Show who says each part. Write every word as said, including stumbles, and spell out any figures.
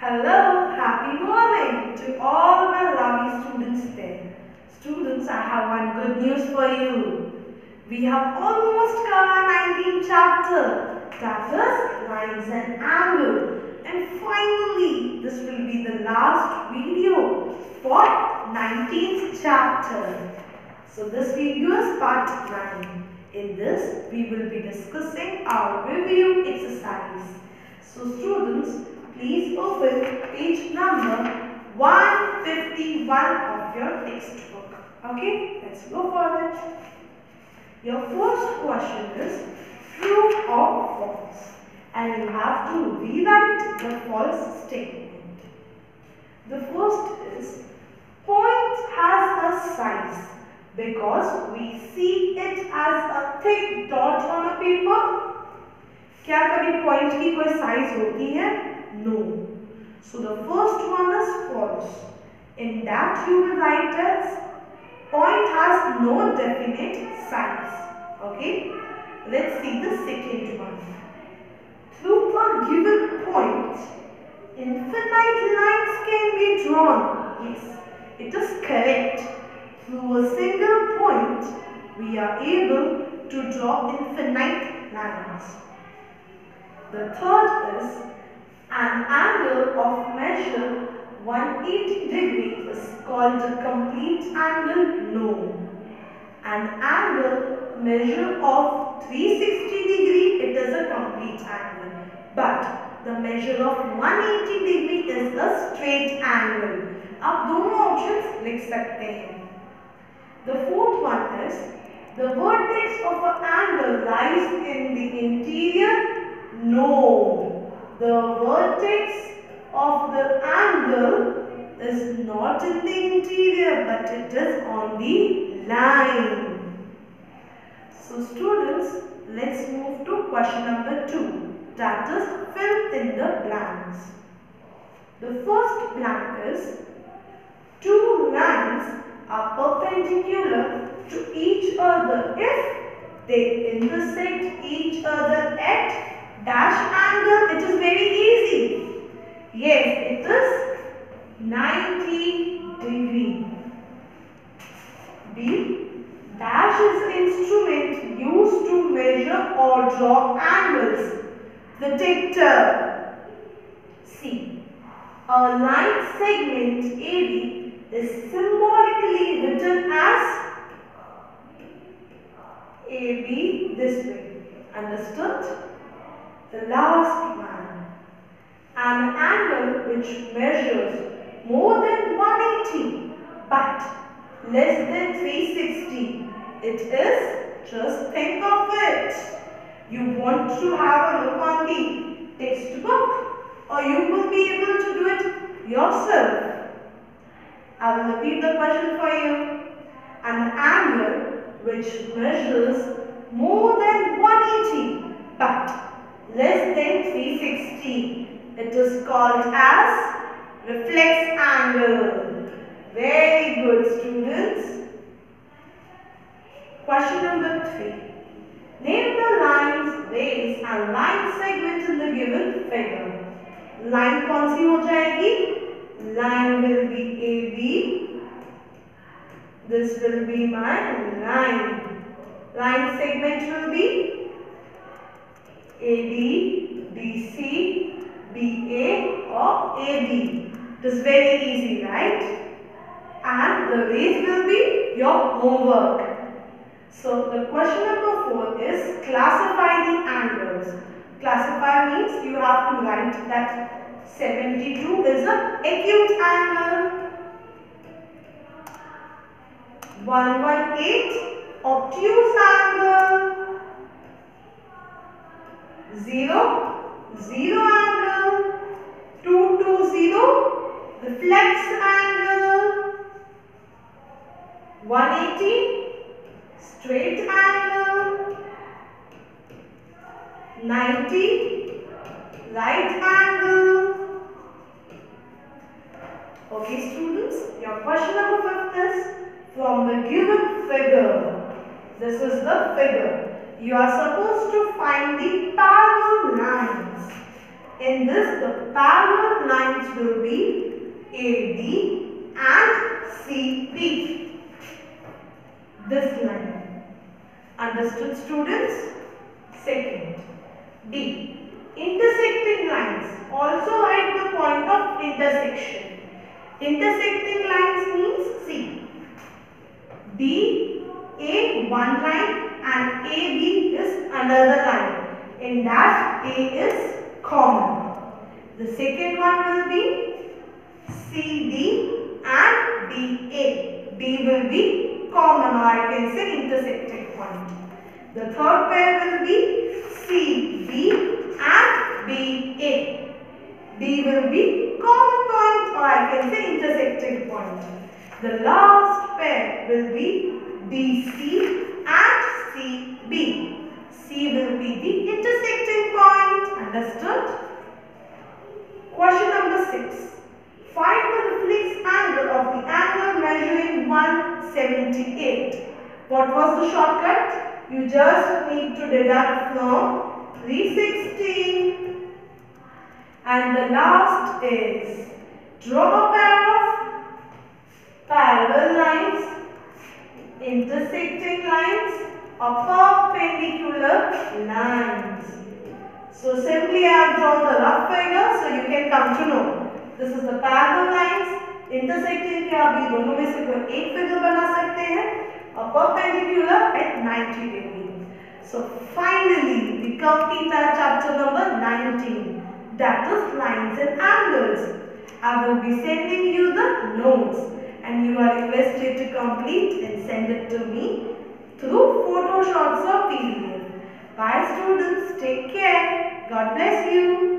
Speaker 1: Hello, happy morning to all my lovely students there. Students, I have one good news for you. We have almost covered nineteenth chapter, that is lines and angle. And finally, this will be the last video for nineteenth chapter. So this video is part nine. In this, we will be discussing our review exercise. So students, please open page number one fifty-one of your textbook. Okay, let's go for it. Your first question is true or false, and you have to rewrite the false statement. The first is point has a size because we see it as a thick dot on a paper. क्या कभी point की कोई size होती है? No. So the first one is false. In that you will write as point has no definite size. Okay. Let's see the second one. Through a given point, infinite lines can be drawn. Yes, it is correct. Through a single point, we are able to draw infinite lines. The third is an angle of measure one hundred eighty degree is called a complete angle? No. An angle measure of three hundred sixty degree, it is a complete angle. But the measure of one hundred eighty degree is a straight angle. आप दोनों options लिख सकते हैं. The fourth one is the vertex of an angle lies in the interior. No, the vertex of the angle is not in the interior, but it is on the line. So students, let's move to question number two, that is fill in the blanks. The first blank is two lines are perpendicular to each other if they intersect each other at dash angle. It is very easy. Yes, it is ninety degree. B. Dash is an instrument used to measure or draw angles. The dictator. C. A line segment A B is symbolically written as A B this way. Understood? The last one. An angle which measures more than one hundred eighty but less than three hundred sixty. It is, just think of it. You want to have a look on the textbook, or you will be able to do it yourself. I will repeat the question for you. An angle which measures more than one hundred eighty but less than three hundred sixty. It is called as reflex angle. Very good, students. Question number three. Name the lines, rays and line segment in the given figure. Line कौन सी हो जाएगी? Line will be A B. This will be my line. Line segment will be A D, D C, B A or A B. It is very easy, right? And the rays will be your homework. So the question number four is classify the angles. Classify means you have to write that seventy-two is an acute angle. one hundred eighteen obtuse angle. zero, zero angle. two hundred twenty reflex angle. one hundred eighty straight angle. ninety right angle. Okay students, your question number fifth is from the given figure. This is the figure. You are supposed to find the parallel lines. In this, the parallel line lines will be A D and C B. This line. Understood, students? Second, D. Intersecting lines. Also write the point of intersection. Intersecting lines means see. D, A one line and A B is another line. In that A is common. The second one will be C D and D A. D will be common, or I can say intersecting point. The third pair will be C B and B A. D will be common point, or I can say intersecting point. The last pair will be D C and C B. C will be the intersecting point. Understood? Question number six. Find the reflex angle of the angle measuring one seventy-eight. What was the shortcut? You just need to deduct from three sixty. And the last is draw a pair of parallel lines, intersecting lines, or perpendicular lines. So simply I have drawn the rough figure so you can come to know. This is the parallel lines, intersecting के आप ये दोनों में से कोई एक figure बना सकते हैं और perpendicular at ninety degree. So finally we complete our chapter number nineteen, that is lines and angles. I will be sending you the notes and you are requested to complete and send it to me through Photoshops or P D F. Bye students, take care. God bless you.